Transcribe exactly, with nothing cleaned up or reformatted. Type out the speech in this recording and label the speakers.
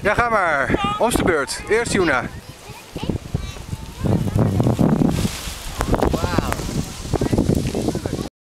Speaker 1: Ja, ga maar. Ons de beurt. Eerst Juna.